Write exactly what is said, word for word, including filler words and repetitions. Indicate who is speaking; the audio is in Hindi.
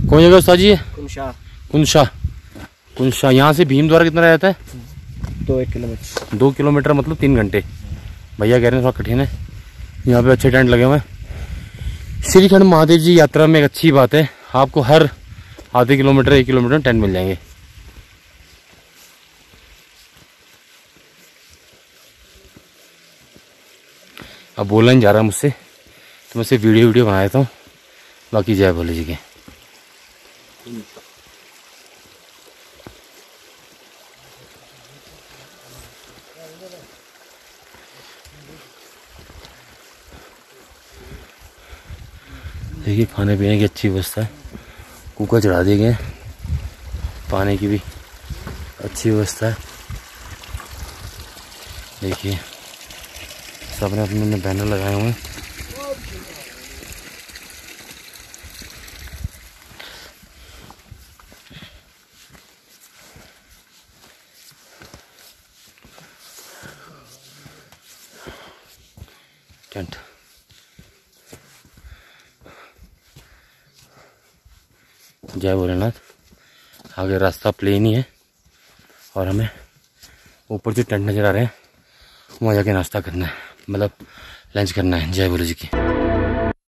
Speaker 1: कौन जगह उस्ताद जी?
Speaker 2: कुनशा।
Speaker 1: कुनशा कुनशा यहाँ से भीमद्वार कितना रहता है?
Speaker 2: दो एक किलोमीटर
Speaker 1: दो किलोमीटर मतलब तीन घंटे। भैया कह रहे हैं थोड़ा कठिन है। यहाँ पे अच्छे टेंट लगे हुए हैं। श्रीखंड महादेव जी यात्रा में एक अच्छी बात है, आपको हर आधे किलोमीटर एक किलोमीटर टेंट मिल जाएंगे। अब बोलना नहीं जा रहा मुझसे, तो मैं सिर्फ वीडियो वीडियो बना देता हूँ। बाकी जय भोले जी के। देखिए खाने पीने की अच्छी व्यवस्था है, कुकर चढ़ा दिए गए, पानी की भी अच्छी व्यवस्था है। देखिए सबने अपने अपने बैनर लगाए हुए हैं। टेंट जय भोलेनाथ। आगे रास्ता प्लेन ही है और हमें ऊपर जो टेंट नजर आ रहे हैं वहाँ जाके नाश्ता करना है, मतलब लंच करना है। जय भोले जी की।